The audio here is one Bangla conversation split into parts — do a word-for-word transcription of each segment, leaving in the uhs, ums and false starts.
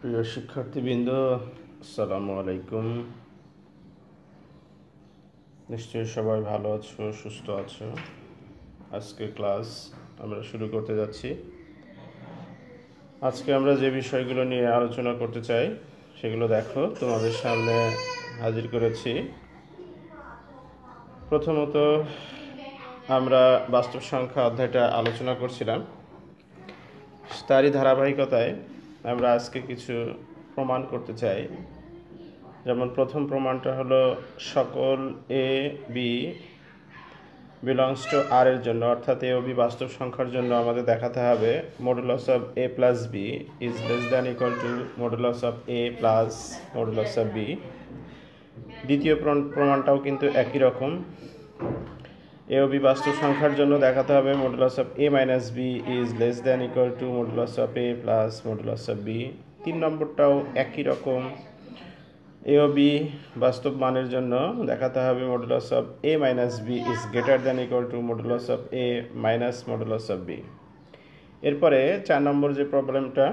প্রিয় শিক্ষার্থীবৃন্দ, আসসালামু আলাইকুম। নিশ্চয়ই সবাই ভালো আছো, সুস্থ আছো। আজকে ক্লাস আমরা শুরু করতে যাচ্ছি। আজকে আমরা যে বিষয়গুলো নিয়ে আলোচনা করতে চাই সেগুলো দেখো তোমাদের সামনে হাজির করেছি। প্রথমত আমরা বাস্তব সংখ্যা অধ্যায়টা আলোচনা করছিলাম, তারই ধারাবাহিকতায় আমরা আজকে কিছু প্রমাণ করতে চাই। যেমন প্রথম প্রমাণটা হলো সকল A B belongs to R এর জন্য, অর্থাৎ এ ও বি বাস্তব সংখ্যার জন্য আমাদের দেখাতে হবে modulus of A plus B is less than equal to modulus of A plus modulus of B. দ্বিতীয় প্রমাণটাও কিন্তু একই রকম, এ ও বি বাস্তব সংখ্যার জন্য দেখাতে হবে modulus of A minus B is less than equal to modulus of A plus modulus of B. তিন নম্বরটাও একই রকম, এ ও বি বাস্তব মানের জন্য দেখাতে হবে modulus of A minus B is greater than equal to modulus of A minus modulus of B. এরপরে চার নম্বর যে প্রবলেমটা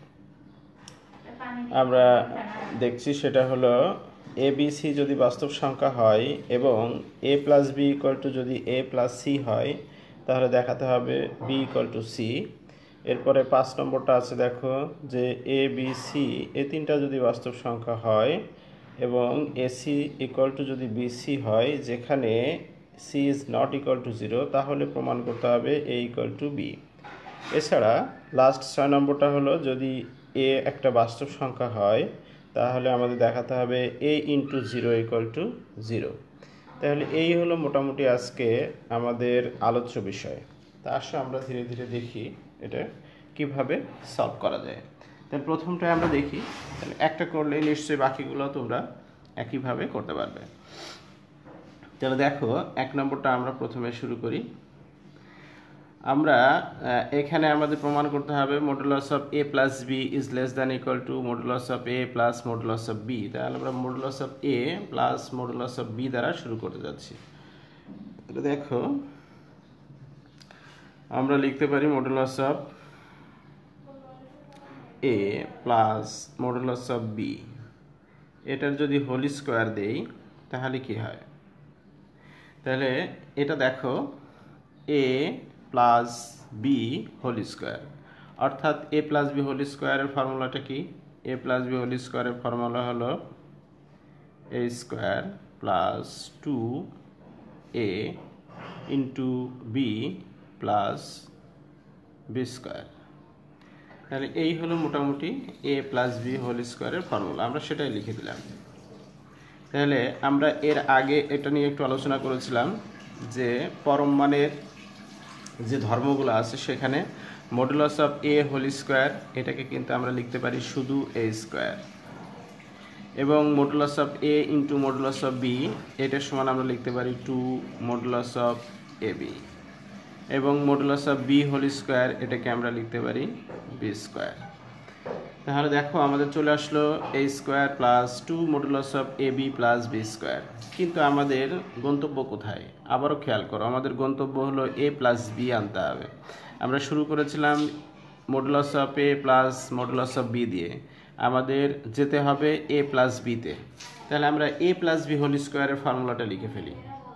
আমরা দেখছি সেটা হলো এ বি সি যদি বাস্তব সংখ্যা হয় এবং A plus B equal to যদি এ প্লাস সি হয় তাহলে দেখাতে হবে বি ইকুয়াল টু সি। এরপরে পাঁচ নম্বরটা আছে, দেখো যে এ বি সি এ তিনটা যদি বাস্তব সংখ্যা হয় এবং এসি ইকুয়াল টু যদি বিসি হয়, যেখানে C is not equal to zero, তাহলে প্রমাণ করতে হবে এ ইকুয়াল টু বি। এছাড়া লাস্ট ছয় নম্বরটা হলো যদি এ একটা বাস্তব সংখ্যা হয় তাহলে আমাদের দেখাতে হবে A into zero equal to zero. তাহলে এই হলো মোটামুটি আজকে আমাদের আলোচ্য বিষয়। তা আসো আমরা ধীরে ধীরে দেখি এটা কিভাবে সলভ করা যায়। তাহলে প্রথমটায় আমরা দেখি, তাহলে একটা করলে নিশ্চয়ই বাকিগুলো তোমরা একইভাবে করতে পারবে। তাহলে দেখো এক নম্বরটা আমরা প্রথমে শুরু করি। আমরা এখানে আমাদের প্রমাণ করতে হবে modulus of A plus B is less than equal to modulus of A plus modulus of B. তাহলে আমরা modulus of A plus modulus of B দ্বারা শুরু করতে যাচ্ছি। তাহলে দেখো আমরা লিখতে পারি modulus of A plus modulus of B. এটার যদি হোল স্কোয়ার দেই তাহলে কি হয়? তাহলে এটা দেখো A plus B whole square, অর্থাৎ এ প্লাস বি হোল স্কোয়ারের ফর্মুলাটা কি? এ প্লাস বি হোল স্কোয়ারের ফর্মুলা হলো A square plus two A into B plus B square. তাহলে এই হলো মোটামুটি এ প্লাস বি হোল স্কোয়ারের ফর্মুলা, আমরা সেটাই লিখে দিলাম। তাহলে আমরা এর আগে এটা নিয়ে একটু আলোচনা করেছিলাম যে পরম মানের যে ধর্মগুলো আছে সেখানে modulus of A whole square এটাকে কিন্তু আমরা লিখতে পারি শুধু এ স্কোয়ার, এবং modulus of A into modulus of B এটার সমান আমরা লিখতে পারি two modulus of A B, এবং modulus of B whole square এটাকে আমরা লিখতে পারি বি স্কোয়ার। তাহলে দেখো আমাদের চলে আসলো A square plus two modulus of A B plus B square. কিন্তু আমাদের গন্তব্য কোথায়? আবারও খেয়াল করো, আমাদের গন্তব্য হলো এ প্লাস বি আনতে হবে। আমরা শুরু করেছিলাম modulus of A plus modulus of B দিয়ে, আমাদের যেতে হবে এ প্লাস বিতে। তাহলে আমরা এ প্লাস বি হোল স্কোয়ারের ফর্মুলাটা লিখে ফেলি,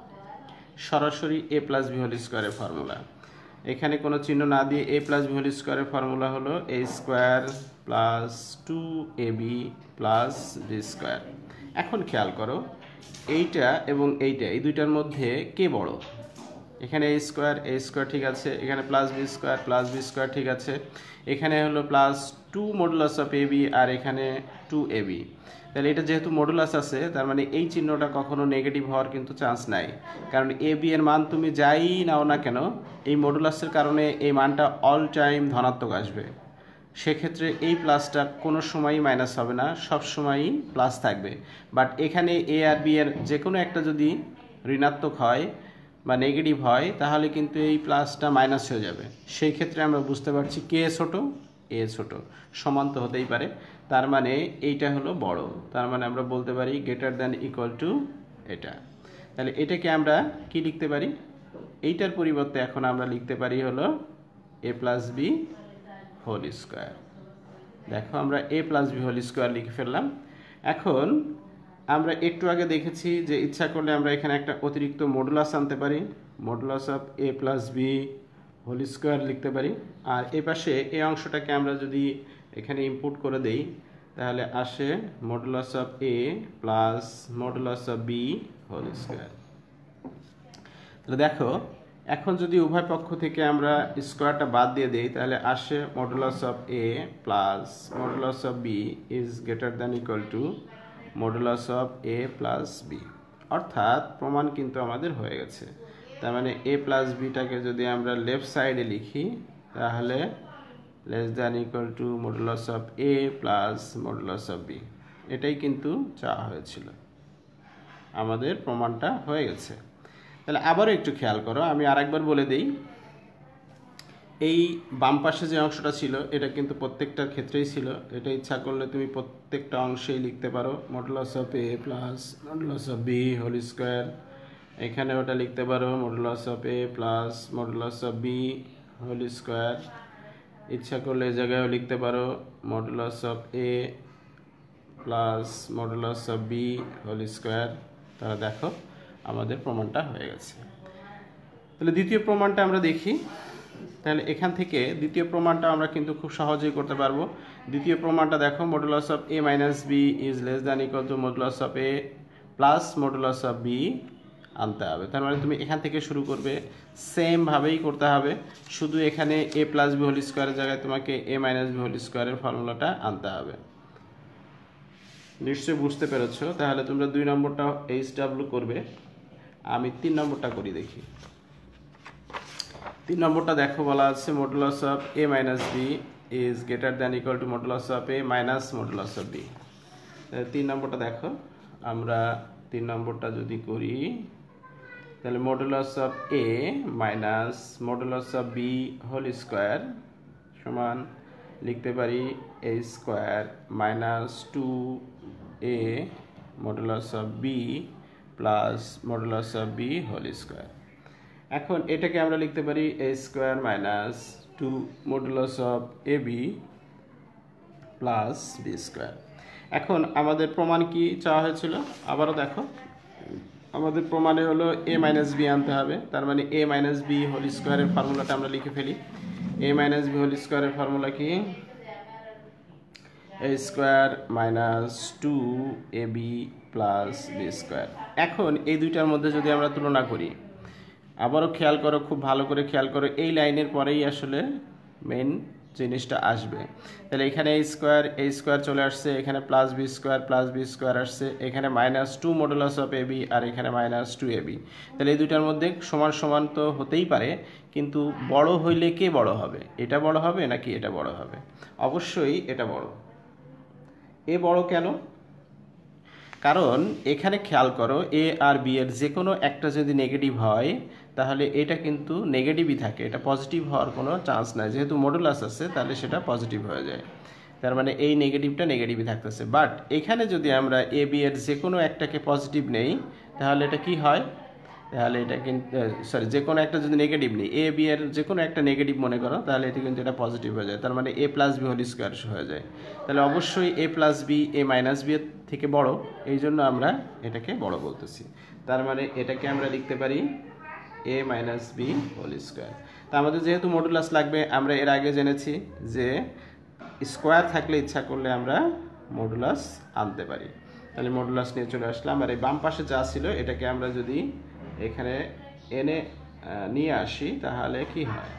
সরাসরি এ প্লাস বি হোল স্কোয়ারের ফর্মুলা। এখানে কোনো চিহ্ন না দিয়ে এ প্লাস বি হোল স্কোয়ারের ফর্মুলা হলো A square plus two A B plus B square. এখন খেয়াল করো এইটা এবং এইটা, এই দুইটার মধ্যে কে বড়? এখানে এ স্কোয়ার এ স্কোয়ার ঠিক আছে, এখানে plus B square plus B square ঠিক আছে, এখানে হলো plus two modulus of A B আর এখানে টু এ বি। তাহলে এটা যেহেতু মডুলাস আছে তার মানে এই চিহ্নটা কখনো নেগেটিভ হওয়ার কিন্তু চান্স নাই, কারণ এ বি এর মান তুমি যাই নাও না কেন এই মডুলাসের কারণে এই মানটা অল টাইম ধনাত্মক আসবে। সেক্ষেত্রে এই প্লাসটা কোনো সময়ই মাইনাস হবে না, সব সময়ই প্লাস থাকবে। বাট এখানে এ আর বি এর যে কোনো একটা যদি ঋণাত্মক হয় বা নেগেটিভ হয় তাহলে কিন্তু এই প্লাসটা মাইনাস হয়ে যাবে। সেই ক্ষেত্রে আমরা বুঝতে পারছি কে ছোট, এ ছোট, সমান তো হতেই পারে, তার মানে এইটা হলো বড়, তার মানে আমরা বলতে পারি গ্রেটার দ্যান ইকুয়াল টু এটা। তাহলে এটাকে আমরা কি লিখতে পারি? এইটার পরিবর্তে এখন আমরা লিখতে পারি হলো A plus B whole square. দেখো আমরা A plus B whole square লিখে ফেললাম। এখন আমরা একটু আগে দেখেছি যে ইচ্ছা করলে আমরা এখানে একটা অতিরিক্ত মডুলাস আনতে পারি, modulus of A plus B whole square লিখতে পারি। আর এ পাশে এই অংশটাকে আমরা যদি এখানে ইনপুট করে দেই তাহলে আসে modulus of A plus modulus of B whole square. তাহলে দেখো এখন যদি উভয় পক্ষ থেকে আমরা স্কোয়ারটা বাদ দিয়ে দিই তাহলে আসে modulus of A plus modulus of B is greater than equal to modulus of A plus B. অর্থাৎ প্রমাণ কিন্তু আমাদের হয়ে গেছে। তার মানে এ প্লাস বিটাকে যদি আমরা লেফট সাইডে লিখি তাহলে less than equal to modulus of A plus modulus of B, এটাই কিন্তু চাওয়া হয়েছিল। আমাদের প্রমাণটা হয়ে গেছে। তাহলে আবারও একটু খেয়াল করো, আমি আরেকবার বলে দিই, এই বাম পাশে যে অংশটা ছিল এটা কিন্তু প্রত্যেকটার ক্ষেত্রেই ছিল। এটা ইচ্ছা করলে তুমি প্রত্যেকটা অংশেই লিখতে পারো modulus of A plus modulus of B whole square. এখানে ওটা লিখতে পারো modulus of A plus modulus of B whole square. ইচ্ছা করলে এই জায়গায়ও লিখতে পারো modulus of A plus modulus of B whole square. তাহলে দেখো আমাদের প্রমাণটা হয়ে গেছে। তাহলে দ্বিতীয় প্রমাণটা আমরা দেখি। তাহলে এখান থেকে দ্বিতীয় প্রমাণটা আমরা কিন্তু খুব সহজেই করতে পারবো। দ্বিতীয় প্রমাণটা দেখো modulus of A minus B is less than equal to modulus of A plus modulus of B আনতে হবে। তার মানে তুমি এখান থেকে শুরু করবে, সেমভাবেই করতে হবে, শুধু এখানে এ প্লাস বি হোল স্কোয়ারের জায়গায় তোমাকে এ মাইনাস বি হোল স্কোয়ারের ফর্মুলাটা আনতে হবে। নিশ্চয়ই বুঝতে পেরেছো। তাহলে তোমরা দুই নম্বরটা এইচ ডাব্লিউ করবে, আমি তিন নম্বরটা করি দেখি। তিন নম্বরটা দেখো বলা আছে modulus of A minus B is greater than equal to modulus of A minus modulus of B. তিন নম্বরটা দেখো, আমরা তিন নম্বরটা যদি করি তাহলে modulus of A minus modulus of B whole square সমান লিখতে পারি A square minus two A modulus of B plus modulus of B whole square. এখন এটাকে আমরা লিখতে পারি A square minus two modulus of A B plus B square. এখন আমাদের প্রমাণ কি চাওয়া হয়েছিল আবারও দেখো, আমাদের প্রমাণে হলো এ মাইনাস বি আনতে হবে। তার মানে এ মাইনাস বি হোল স্কোয়ারের ফর্মুলাটা আমরা লিখে ফেলি। এ মাইনাস বি হোল স্কোয়ারের ফর্মুলা কি A square minus two A B plus B square. এখন এই দুইটার মধ্যে যদি আমরা তুলনা করি, আবারও খেয়াল করো, খুব ভালো করে খেয়াল করো, এই লাইনের পরেই আসলে মেন জিনিসটা আসবে। তাহলে এখানে এ স্কোয়ার এ স্কোয়ার চলে আসছে, এখানে plus B square plus B square আসছে, এখানে minus two modulus of A B আর এখানে মাইনাস টু এ বি। তাহলে এই দুইটার মধ্যে সমান সমান তো হতেই পারে, কিন্তু বড় হইলে কে বড় হবে? এটা বড় হবে নাকি এটা বড় হবে? অবশ্যই এটা বড়। এ বড় কেন? কারণ এখানে খেয়াল করো এ আর বি এর যে কোনো একটা যদি নেগেটিভ হয় তাহলে এটা কিন্তু নেগেটিভই থাকে, এটা পজিটিভ হওয়ার কোনো চান্স নাই। যেহেতু মডুলাস আছে তাহলে সেটা পজিটিভ হয়ে যায়, তার মানে এই নেগেটিভটা নেগেটিভই থাকতেছে। বাট এখানে যদি আমরা এ বি এর যে কোনো একটাকে পজিটিভ নেই তাহলে এটা কি হয়? তাহলে এটা কিন্তু সরি যে কোনো একটা যদি নেগেটিভ নেই, এ বি এর যে কোনো একটা নেগেটিভ মনে করো, তাহলে এটা কিন্তু এটা পজিটিভ হয়ে যায়, তার মানে A plus B whole square হয়ে যায়। তাহলে অবশ্যই A plus B A minus B এর থেকে বড়, এই জন্য আমরা এটাকে বড় বলতেছি। তার মানে এটাকে আমরা লিখতে পারি A minus B whole square. তা আমাদের যেহেতু মডুলাস লাগবে, আমরা এর আগে জেনেছি যে স্কোয়ার থাকলে ইচ্ছা করলে আমরা মডুলাস আনতে পারি। তাহলে মডুলাস নিয়ে চলে আসলাম। আর এই বাম পাশে যা ছিল এটাকে আমরা যদি এখানে এনে নিয়ে আসি তাহলে কি হয়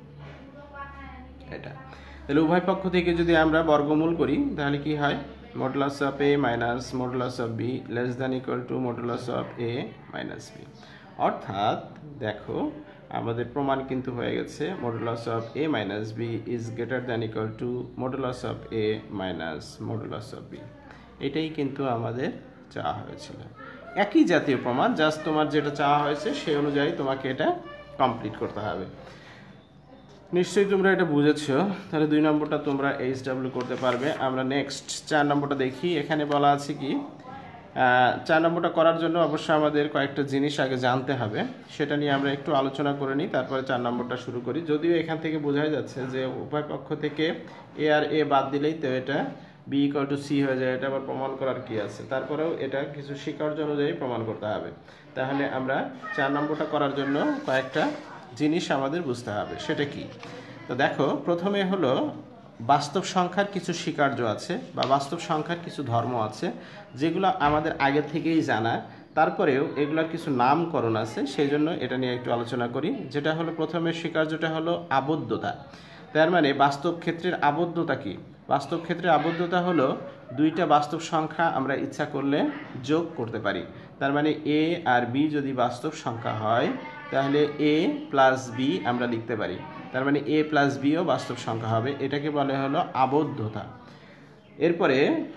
এটা। তাহলে উভয় পক্ষ থেকে যদি আমরা বর্গমূল করি তাহলে কি হয়? Modulus of A minus modulus of B less than equal to modulus of A minus B. অর্থাৎ দেখো আমাদের প্রমাণ কিন্তু হয়ে গেছে modulus of A minus B is greater than equal to modulus of A minus modulus of B. এটাই কিন্তু আমাদের চাওয়া হয়েছিল। একই জাতীয় প্রমাণ, জাস্ট তোমার যেটা চাওয়া হয়েছে সেই অনুযায়ী তোমাকে এটা কমপ্লিট করতে হবে। নিশ্চয়ই তোমরা এটা বুঝেছো। তাহলে দুই নম্বরটা তোমরা এইচ ডাব্লিউ করতে পারবে। আমরা নেক্সট চার নম্বরটা দেখি। এখানে বলা আছে কি চার নম্বরটা করার জন্য অবশ্যই আমাদের কয়েকটা জিনিস আগে জানতে হবে, সেটা নিয়ে আমরা একটু আলোচনা করে নিই, তারপরে চার নম্বরটা শুরু করি। যদিও এখান থেকে বোঝাই যাচ্ছে যে উভয় পক্ষ থেকে এ আর এ বাদ দিলেই তো এটা বি ইকুয়াল টু সি হয়ে যায়, এটা আবার প্রমাণ করার কি আছে, তারপরেও এটা কিছু স্বীকার্য অনুযায়ী প্রমাণ করতে হবে। তাহলে আমরা চার নম্বরটা করার জন্য কয়েকটা জিনিস আমাদের বুঝতে হবে, সেটা কি? তো দেখো, প্রথমে হলো বাস্তব সংখ্যার কিছু স্বীকার্য আছে বা বাস্তব সংখ্যার কিছু ধর্ম আছে যেগুলো আমাদের আগে থেকেই জানা, তারপরেও এগুলোর কিছু নামকরণ আছে, সেই জন্য এটা নিয়ে একটু আলোচনা করি। যেটা হলো প্রথমে স্বীকার্যটা হলো আবদ্ধতা। তার মানে বাস্তব ক্ষেত্রের আবদ্ধতা কি? বাস্তব ক্ষেত্রে আবদ্ধতা হলো দুইটা বাস্তব সংখ্যা আমরা ইচ্ছা করলে যোগ করতে পারি। তার মানে এ আর বি যদি বাস্তব সংখ্যা হয় তাহলে এ প্লাস বি আমরা লিখতে পারি, তার মানে এ প্লাস বিও বাস্তব সংখ্যা হবে, এটাকে বলে হলো আবদ্ধতা। এরপরে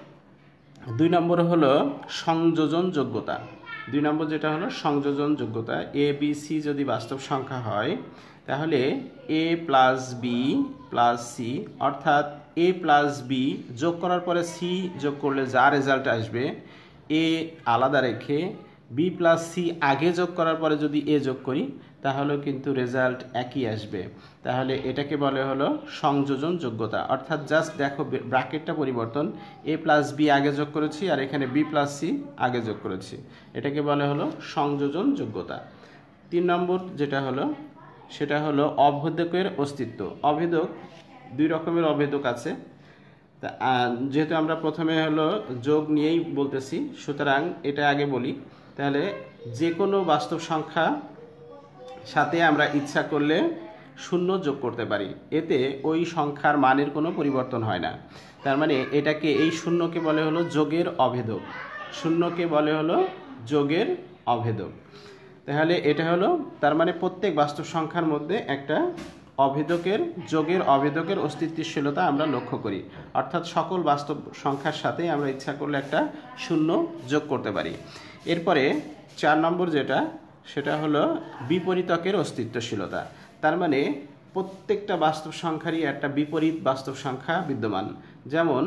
দুই নম্বর হলো সংযোজন যোগ্যতা। দুই নম্বর যেটা হলো সংযোজন যোগ্যতা, এ বি সি যদি বাস্তব সংখ্যা হয় তাহলে A plus B plus C, অর্থাৎ এ প্লাস বি যোগ করার পরে সি যোগ করলে যা রেজাল্ট আসবে, এ আলাদা রেখে বি প্লাস সি আগে যোগ করার পরে যদি এ যোগ করি তাহলেও কিন্তু রেজাল্ট একই আসবে। তাহলে এটাকে বলে হলো সংযোজন যোগ্যতা। অর্থাৎ জাস্ট দেখো ব্র্যাকেটটা পরিবর্তন, এ প্লাস বি আগে যোগ করেছি আর এখানে বি প্লাস সি আগে যোগ করেছি, এটাকে বলে হলো সংযোজন যোগ্যতা। তিন নম্বর যেটা হলো সেটা হলো অভেদকের অস্তিত্ব। অভেদক দুই রকমের অভেদক আছে, তা যেহেতু আমরা প্রথমে হলো যোগ নিয়েই বলতেছি সুতরাং এটা আগে বলি। তাহলে যে কোনো বাস্তব সংখ্যা সাথে আমরা ইচ্ছা করলে শূন্য যোগ করতে পারি, এতে ওই সংখ্যার মানের কোনো পরিবর্তন হয় না। তার মানে এটাকে, এই শূন্যকে বলে হলো যোগের অভেদক, শূন্যকে বলে হলো যোগের অভেদক। তাহলে এটা হলো, তার মানে প্রত্যেক বাস্তব সংখ্যার মধ্যে একটা অভেদকের, যোগের অভেদকের অস্তিত্বশীলতা আমরা লক্ষ্য করি, অর্থাৎ সকল বাস্তব সংখ্যার সাথে আমরা ইচ্ছা করলে একটা শূন্য যোগ করতে পারি। এরপরে চার নম্বর যেটা সেটা হলো বিপরীতকের অস্তিত্বশীলতা। তার মানে প্রত্যেকটা বাস্তব সংখ্যারই একটা বিপরীত বাস্তব সংখ্যা বিদ্যমান। যেমন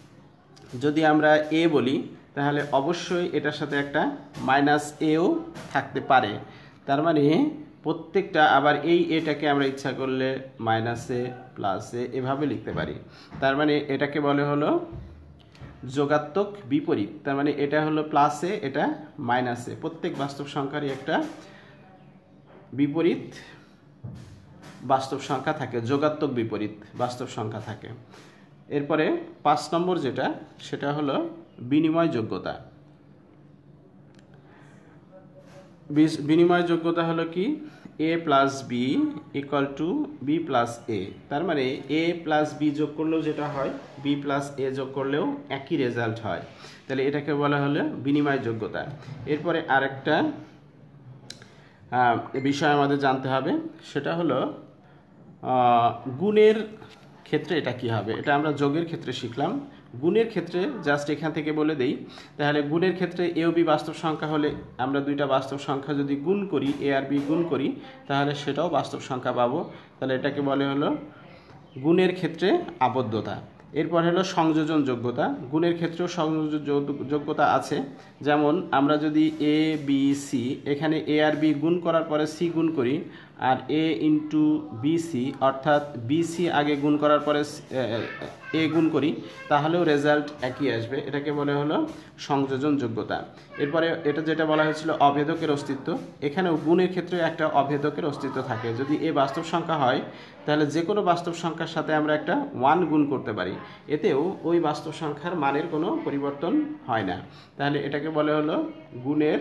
যদি আমরা এ বলি তাহলে অবশ্যই এটার সাথে একটা মাইনাস এও থাকতে পারে, তার মানে প্রত্যেকটা, আবার এই এটাকে আমরা ইচ্ছা করলে মাইনাস এ প্লাস এ এভাবে লিখতে পারি। তার মানে এটাকে বলে হলো যোগাত্মক বিপরীত। তার মানে এটা হলো প্লাসে, এটা মাইনাসে, প্রত্যেক বাস্তব সংখ্যারই একটা বিপরীত বাস্তব সংখ্যা থাকে, যোগাত্মক বিপরীত বাস্তব সংখ্যা থাকে। এরপরে পাঁচ নম্বর যেটা সেটা হলো বিনিময় যোগ্যতা। বিনিময় যোগ্যতা হলো কি, A plus B equal to B plus A. তার মানে এ প্লাস বি যোগ করলেও যেটা হয়, বি প্লাস এ যোগ করলেও একই রেজাল্ট হয়, তাহলে এটাকে বলা হলো বিনিময় যোগ্যতা। এরপরে আরেকটা বিষয় আমাদের জানতে হবে, সেটা হলো গুণের ক্ষেত্রে এটা কি হবে। এটা আমরা যোগের ক্ষেত্রে শিখলাম, গুণের ক্ষেত্রে জাস্ট এখান থেকে বলে দেই। তাহলে গুণের ক্ষেত্রে এ ও বি বাস্তব সংখ্যা হলে আমরা দুইটা বাস্তব সংখ্যা যদি গুণ করি, এ আর বি গুণ করি, তাহলে সেটাও বাস্তব সংখ্যা পাবো, তাহলে এটাকে বলে হলো গুণের ক্ষেত্রে আবদ্ধতা। এরপর হলো সংযোজন যোগ্যতা। গুণের ক্ষেত্রেও সংযোজন যোগ্যতা আছে, যেমন আমরা যদি এ বি সি, এখানে এ আর বি গুণ করার পরে সি গুণ করি, আর এ ইন্টু বি সি অর্থাৎ বি সি আগে গুণ করার পরে এ গুণ করি, তাহলেও রেজাল্ট একই আসবে, এটাকে বলে হলো সংযোজন যোগ্যতা। এরপরে এটা যেটা বলা হয়েছিল অভেদকের অস্তিত্ব, এখানেও গুণের ক্ষেত্রে একটা অভেদকের অস্তিত্ব থাকে। যদি এ বাস্তব সংখ্যা হয় তাহলে যে কোনো বাস্তব সংখ্যার সাথে আমরা একটা ওয়ান গুণ করতে পারি, এতেও ওই বাস্তব সংখ্যার মানের কোনো পরিবর্তন হয় না, তাহলে এটাকে বলে হলো গুণের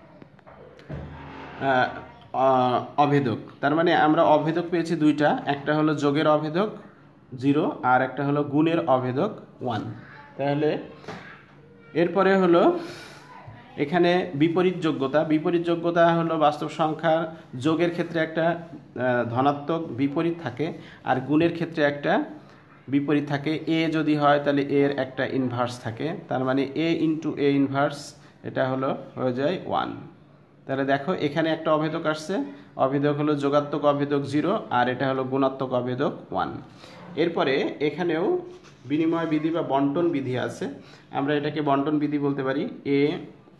অভেদক। তার মানে আমরা অভেদক পেয়েছি দুইটা, একটা হলো যোগের অভেদক জিরো আর একটা হলো গুণের অভেদক ওয়ান। তাহলে এরপরে হলো এখানে বিপরীত যোগ্যতা। বিপরীত যোগ্যতা হলো বাস্তব সংখ্যার যোগের ক্ষেত্রে একটা ধনাত্মক বিপরীত থাকে আর গুণের ক্ষেত্রে একটা বিপরীত থাকে। এ যদি হয় তাহলে এর একটা ইনভার্স থাকে, তার মানে এ ইন্টু এ ইনভার্স এটা হলো হয়ে যায় ওয়ান। তাহলে দেখো এখানে একটা অভেদক আসছে, অভেদক হলো যোগাত্মক অভেদক জিরো আর এটা হলো গুণাত্মক অভেদক ওয়ান। এরপরে এখানেও বিনিময় বিধি বা বন্টন বিধি আছে, আমরা এটাকে বন্টন বিধি বলতে পারি। A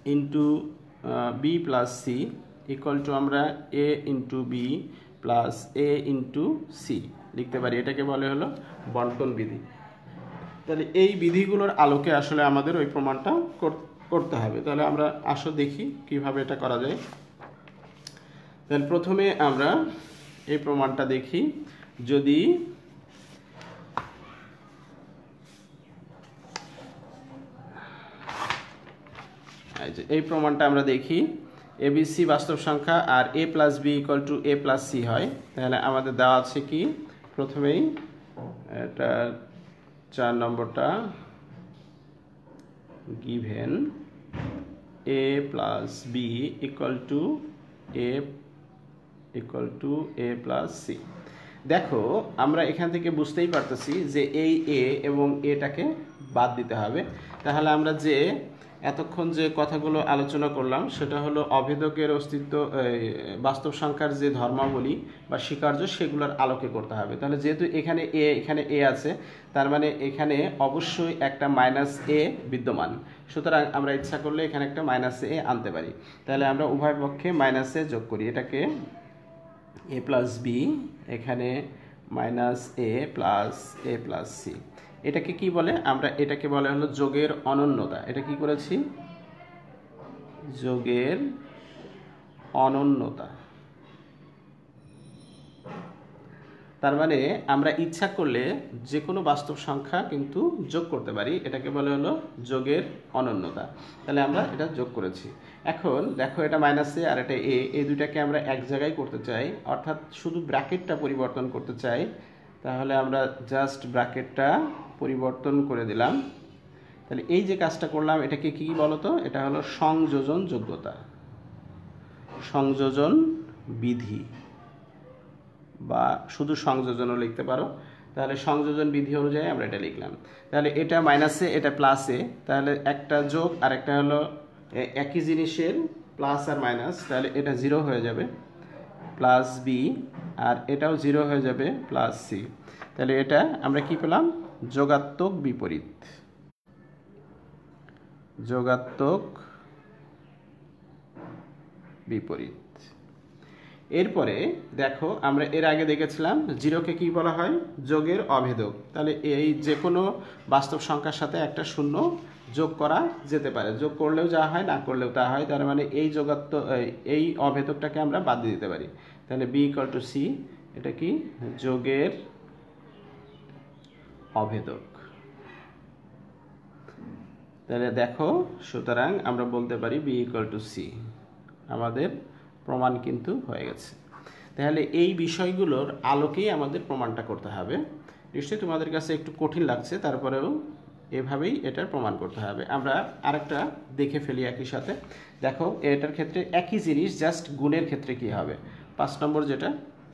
into B plus C equal to আমরা A into B plus A into C লিখতে পারি। এটাকে বলে হলো বন্টন বিধি। তাহলে এই বিধিগুলোর আলোকে আসলে আমাদের ওই প্রমাণটা করতে হবে। তাহলে আমরা আসো দেখি কিভাবে এটা করা যায়। তাহলে প্রথমে আমরা এই প্রমাণটা দেখি। যদি এই প্রমাণটা আমরা দেখি, এবিসি বাস্তব সংখ্যা আর A plus B equal to A plus C হয়, তাহলে আমাদের দেওয়া আছে কি, প্রথমেই এটা চার নম্বরটা given A plus B equal to A equal to A plus C. দেখো আমরা এখান থেকে বুঝতেই পারতেছি যে এই এ এবং এটাকে বাদ দিতে হবে। তাহলে আমরা যে এতক্ষণ যে কথাগুলো আলোচনা করলাম সেটা হলো অভেদকের অস্তিত্ব, বাস্তব সংখ্যার যে ধর্মাবলী বা স্বীকার্য সেগুলোর আলোকে করতে হবে। তাহলে যেহেতু এখানে এ এখানে এ আছে, তার মানে এখানে অবশ্যই একটা মাইনাস এ বিদ্যমান। সুতরাং আমরা ইচ্ছা করলে এখানে একটা মাইনাস এ আনতে পারি। তাহলে আমরা উভয় পক্ষে মাইনাস এ যোগ করি। এটাকে এ প্লাস বি, এখানে minus A plus A plus C. এটাকে কি বলে, আমরা এটাকে বলে হলো যোগের অনন্যতা। এটা কি করেছি, যোগের অনন্যতা। তার মানে আমরা ইচ্ছা করলে যে কোনো বাস্তব সংখ্যা কিন্তু যোগ করতে পারি, এটাকে বলে হলো যোগের অনন্যতা। তাহলে আমরা এটা যোগ করেছি। এখন দেখো এটা মাইনাস এ আর এটা এ, এই দুটাকে আমরা এক জায়গায় করতে চাই, অর্থাৎ শুধু ব্র্যাকেটটা পরিবর্তন করতে চাই। তাহলে আমরা জাস্ট ব্র্যাকেটটা পরিবর্তন করে দিলাম। তাহলে এই যে কাজটা করলাম এটাকে কি বলতো, এটা হলো সংযোজন যোগ্যতা, সংযোজন বিধি, বা শুধু সংযোজনও লিখতে পারো। তাহলে সংযোজন বিধি অনুযায়ী আমরা এটা লিখলাম। তাহলে এটা মাইনাসে এটা প্লাসে, তাহলে একটা যোগ আর একটা হলো একই জিনিসের প্লাস আর মাইনাস, তাহলে এটা জিরো হয়ে যাবে প্লাস বি, আর এটাও জিরো হয়ে যাবে প্লাস সি। তাহলে এটা আমরা কি পেলাম, যোগাত্মক বিপরীত, যোগাত্মক বিপরীত। এরপরে দেখো আমরা এর আগে দেখেছিলাম জিরোকে কি বলা হয়, যোগের অভেদক। তাহলে এই যে কোনো বাস্তব সংখ্যার সাথে একটা শূন্য যোগ করা যেতে পারে, যোগ করলেও যা হয় না করলেও তা হয়। তার মানে এই যোগাত্ম এই অভেদকটাকে আমরা বাদ দিয়ে দিতে পারি। তাহলে বি ইকুয়াল টু সি, এটা কি যোগের অভেদক। তাহলে দেখো, সুতরাং আমরা বলতে পারি বি ইকুয়াল টু সি। আমাদের প্রমাণ কিন্তু হয়ে গেছে। তাহলে এই বিষয়গুলোর আলোকেই আমাদের প্রমাণটা করতে হবে। নিশ্চয়ই তোমাদের কাছে একটু কঠিন লাগছে, তারপরেও এভাবেই এটার প্রমাণ করতে হবে। আমরা আরেকটা দেখে ফেলি একই সাথে। দেখো এটার ক্ষেত্রে একই জিনিস, জাস্ট গুণের ক্ষেত্রে কি হবে। পাঁচ নম্বর যেটা,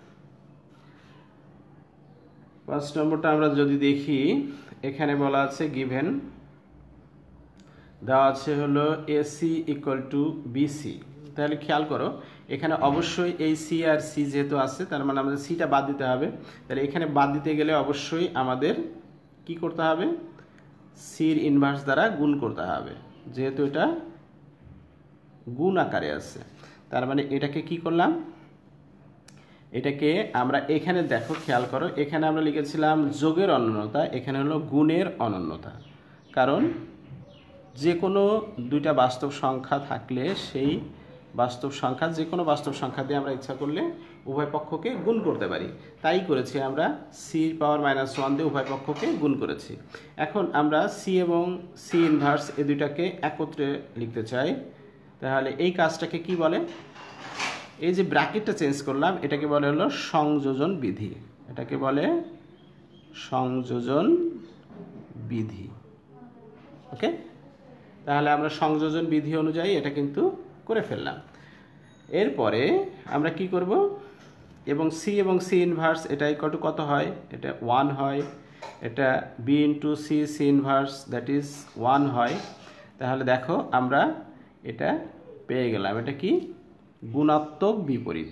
পাঁচ নম্বরটা আমরা যদি দেখি, এখানে বলা আছে গিভেন দেওয়া আছে হলো এসি ইকুয়াল টু বিসি। তাহলে খেয়াল করো এখানে অবশ্যই এই সি আর সি যেহেতু আছে, তার মানে আমাদের সিটা বাদ দিতে হবে। তাহলে এখানে বাদ দিতে গেলে অবশ্যই আমাদের কি করতে হবে, সির ইনভার্স দ্বারা গুণ করতে হবে, যেহেতু এটা গুণ আকারে আছে। তার মানে এটাকে কি করলাম, এটাকে আমরা এখানে দেখো খেয়াল করো, এখানে আমরা লিখেছিলাম যোগের অনন্যতা, এখানে হলো গুণের অনন্যতা। কারণ যে কোনো দুইটা বাস্তব সংখ্যা থাকলে সেই বাস্তব সংখ্যা যে কোনো বাস্তব সংখ্যা দিয়ে আমরা ইচ্ছা করলে উভয় পক্ষকে গুণ করতে পারি। তাই করেছি আমরা, সি পাওয়ার মাইনাস ওয়ান দিয়ে উভয় পক্ষকে গুণ করেছি। এখন আমরা সি এবং সি ইনভার্স এই দুইটাকে একত্রে লিখতে চাই। তাহলে এই কাজটাকে কি বলে, এই যে ব্র্যাকেটটা চেঞ্জ করলাম এটাকে বলে হলো সংযোজন বিধি। এটাকে বলে সংযোজন বিধি। ওকে, তাহলে আমরা সংযোজন বিধি অনুযায়ী এটা কিন্তু করে ফেললাম। এরপরে আমরা কি করব, এবং সি এবং সি ইনভার্স এটা ইকুয়াল টু কত হয়, এটা ওয়ান হয়। এটা B into C C inverse that is one হয়। তাহলে দেখো আমরা এটা পেয়ে গেলাম। এটা কি, গুণাত্মক বিপরীত,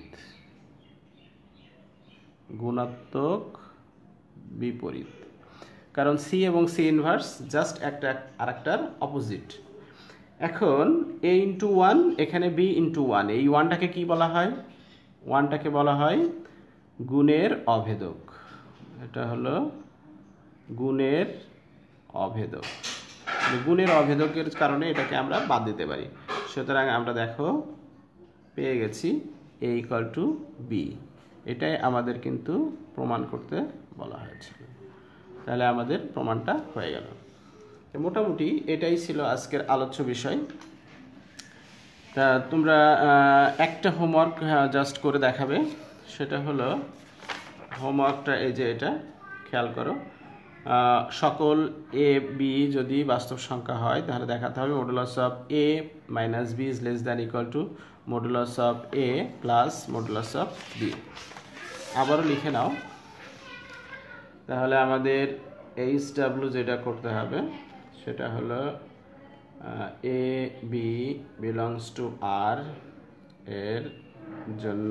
গুণাত্মক বিপরীত। কারণ সি এবং সি ইনভার্স জাস্ট একটা আরেকটার অপোজিট। এখন এ ইন্টু ওয়ান, এখানে বি ইন্টু ওয়ান, এই ওয়ানটাকে কি বলা হয়? ওয়ানটাকে বলা হয় গুণের অভেদক। এটা হলো গুণের অভেদক। গুণের অভেদকের কারণে এটাকে আমরা বাদ দিতে পারি। সুতরাং আমরা দেখো পেয়ে গেছি এ ইকুয়াল টু বি। এটাই আমাদের কিন্তু প্রমাণ করতে বলা হয়েছিল। তাহলে আমাদের প্রমাণটা হয়ে গেল। মোটামুটি এটাই ছিল আজকের আলোচ্য বিষয়। তা তোমরা একটা হোমওয়ার্ক জাস্ট করে দেখাবে, সেটা হলো হোমওয়ার্কটা এই যে এটা খেয়াল করো। সকল এ বি যদি বাস্তব সংখ্যা হয় তাহলে দেখাতে হবে modulus of A minus B is less than equal to modulus of A plus modulus of B. আবারও লিখে নাও। তাহলে আমাদের এইচ ডাব্লিউ যেটা করতে হবে সেটা হলো A B belongs to R এর জন্য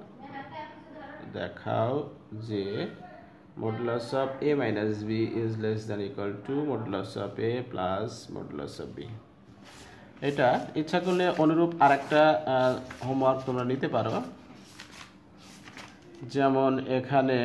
দেখাও যে modulus of A minus B is less than equal to modulus of A plus modulus of B. এটা ইচ্ছা করলে অনুরূপ আরেকটা হোমওয়ার্ক তোমরা নিতে পারো। যেমন এখানে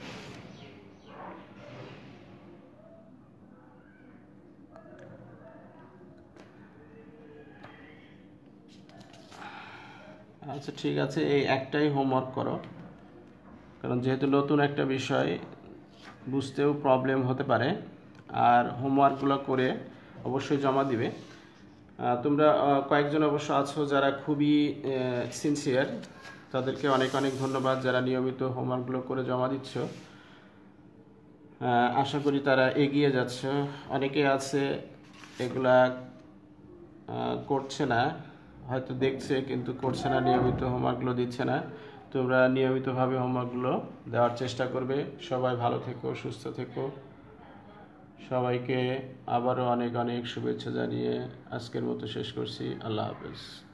আচ্ছা ঠিক আছে, এই একটাই হোমওয়ার্ক করো, কারণ যেহেতু নতুন একটা বিষয় বুঝতেও প্রবলেম হতে পারে। আর হোমওয়ার্কগুলো করে অবশ্যই জমা দিবে। তোমরা কয়েকজন অবশ্য আছো যারা খুবই সিনসিয়ার, তাদেরকে অনেক অনেক ধন্যবাদ যারা নিয়মিত হোমওয়ার্কগুলো করে জমা দিচ্ছ। আশা করি তারা এগিয়ে যাচ্ছে। অনেকে আছে এগুলা করছে না, হয়তো দেখছে কিন্তু করছে না, নিয়মিত হোমওয়ার্কগুলো দিচ্ছে না। তোমরা নিয়মিতভাবে হোমওয়ার্কগুলো দেওয়ার চেষ্টা করবে। সবাই ভালো থেকো, সুস্থ থেকো। সবাইকে আবারও অনেক অনেক শুভেচ্ছা জানিয়ে আজকের মতো শেষ করছি। আল্লাহ হাফেজ।